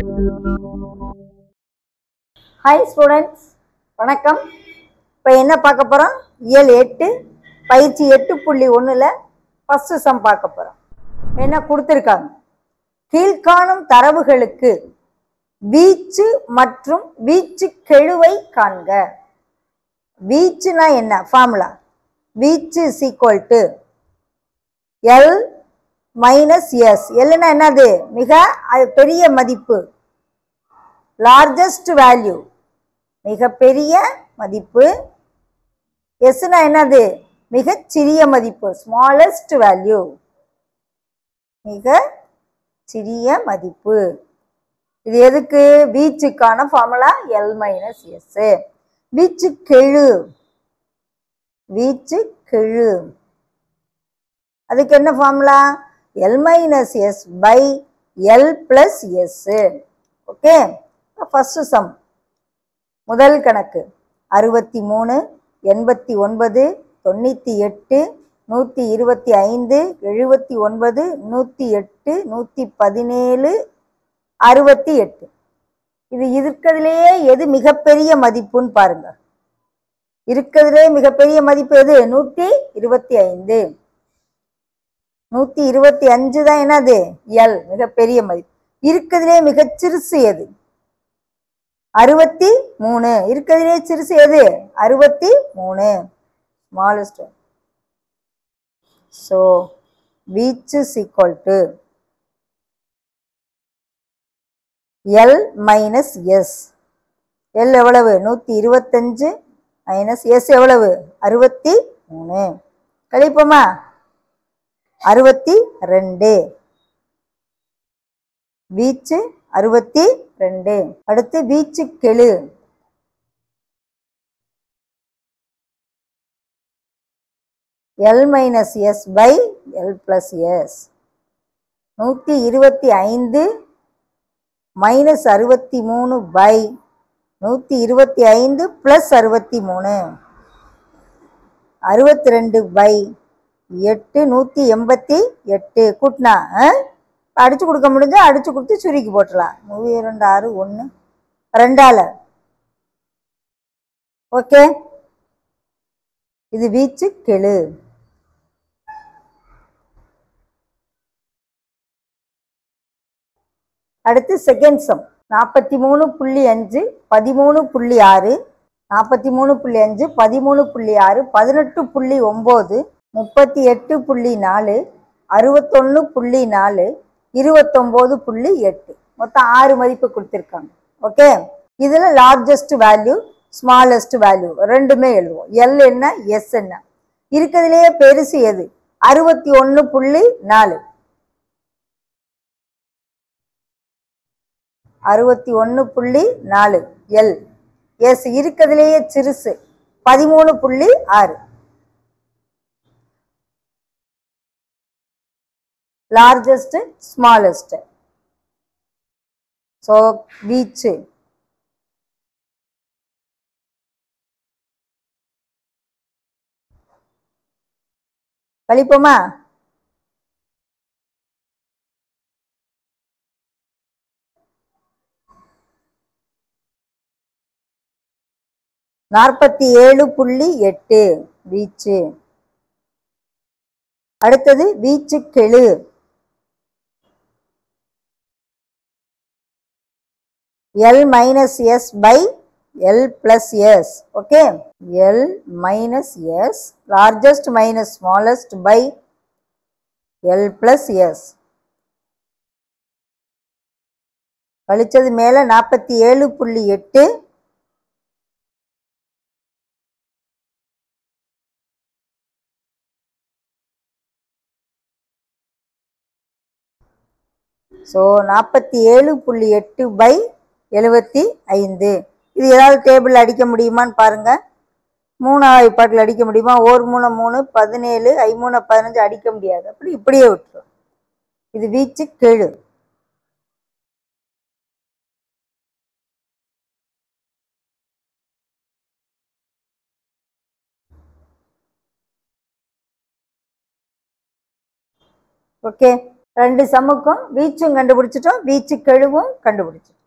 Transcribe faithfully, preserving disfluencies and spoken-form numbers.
Hi students, வணக்கம். இப்போ என்ன பார்க்க போகிறோம்? இயல் எட்டு பயிற்சி எட்டு புள்ளி ஒன்றில் ஃபஸ்ட்டு சம் பார்க்க போகிறோம். என்ன கொடுத்துருக்காங்க? கீழ்காணும் தரவுகளுக்கு வீச்சு மற்றும் வீச்சு கெழுவை காண்க. வீச்சுனா என்ன? ஃபார்முலா வீச்சு is equal to L minus S. எல்னா என்னது? மிக பெரிய மதிப்பு, லார்ஜஸ்ட் வேல்யூ, மிக பெரிய மதிப்பு. எஸ்னா என்னது? மிகச் சிறிய மதிப்பு, ஸ்மாலஸ்ட் வேல்யூ, மிக சிறிய மதிப்பு. இது எதுக்கு? வீச்சுக்கான ஃபார்முலா எல் மைனஸ் எஸ். வீச்சு கெழு, வீச்சு கெழு, அதுக்கு என்ன formula? L minus S by L plus S. Okay, first sum. முதல் கணக்கு அறுபத்தி மூணு, எண்பத்தி ஒன்பது, தொண்ணூற்றி எட்டு, நூற்றி இருபத்தி ஐந்து, எழுபத்தி ஒன்பது, நூற்றி எட்டு, நூற்றி பதினேழு, அறுபத்தி எட்டு. இது இருக்கிறதுலேயே எது மிகப்பெரிய மதிப்புன்னு பாருங்க. இருக்கிறதுலே மிகப்பெரிய மதிப்பு எது? நூற்றி இருபத்தி ஐந்து. நூற்றி இருபத்தி அஞ்சு தான் என்னது? எல், மிகப்பெரிய மதிப்பு. இருக்கிறதுலே மிகச் சிறுசு எது? அறுபத்தி மூணு. இருக்கிறதுலே சிறுசு எது? அறுபத்தி மூணு, ஸ்மாலஸ்ட். ஸோ வீச் is equal to L minus S. L எவ்வளவு? நூற்றி இருபத்தஞ்சு மைனஸ் எஸ் எவ்வளவு? அறுபத்தி மூணு. கழிப்போமா? அறுபத்தி ரெண்டு. வீச்சு அறுபத்தி ரெண்டு. அடுத்து வீச்சு கெழு. L minus S by L plus S. நூற்றி இருபத்தி ஐந்து மைனஸ் அறுபத்தி மூணு பை நூற்றி இருபத்தி ஐந்து பிளஸ் அறுபத்தி மூணு, அறுபத்தி ரெண்டு பை எட்டு, நூற்றி எண்பத்தி எட்டு. கூட்டினா அடிச்சு கொடுக்க முடிஞ்சா அடிச்சு கொடுத்து சுருக்கி போட்டுடலாம். மூவி ரெண்டு ஆறு ஒன்று ரெண்டால. ஓகே, இது வீச்சு கெழு. அடுத்து செகண்ட் சம். நாற்பத்தி மூணு புள்ளி அஞ்சு, பதிமூணு புள்ளி ஆறு, நாற்பத்தி மூணு புள்ளி அஞ்சு, பதிமூணு புள்ளி ஆறு, பதினெட்டு புள்ளி ஒம்பது, முப்பத்தி எட்டு புள்ளி நாலு, அறுபத்தொன்று புள்ளி நாலு, இருபத்தொம்போது புள்ளி எட்டு. மொத்தம் ஆறு மதிப்பு கொடுத்துருக்காங்க. ஓகே, இதில் லார்ஜஸ்ட் வேல்யூ, ஸ்மாலஸ்ட் வேல்யூ ரெண்டுமே எழுதுவோம். எல் என்ன, எஸ் என்ன. இருக்கிறதுலேயே பெருசு எது? அறுபத்தி ஒன்று புள்ளி நாலு. அறுபத்தி ஒன்று புள்ளி நாலு எல். எஸ் இருக்கிறதுலேயே சிறுசு பதிமூணு புள்ளி ஆறு. Largest, smallest. ஸோ வீச்சு கழிப்போமா? நாற்பத்தி ஏழு புள்ளி எட்டு வீச்சு. அடுத்தது வீச்சு கெழு. L minus S by L plus S. Okay, L minus S, largest minus smallest by L plus S. கழிச்சது மேல நாற்பத்தி ஏழு புள்ளி எட்டு ஸோ நாற்பத்தி ஏழு புள்ளி எட்டு பை எழுபத்தி ஐந்து. இது ஏதாவது டேபிள் அடிக்க முடியுமான்னு பாருங்க. மூணாவது பாட்டில் அடிக்க முடியுமா? ஒரு மூணு மூணு, பதினேழு, ஐமூணு பதினஞ்சு அடிக்க முடியாது. அப்படி இப்படியே விட்டுரும். இது வீச்சு கெழு. ஓகே, ரெண்டு சம்முக்கும் வீச்சும் கண்டுபிடிச்சிட்டோம், வீச்சு கெழுவும் கண்டுபிடிச்சிட்டோம்.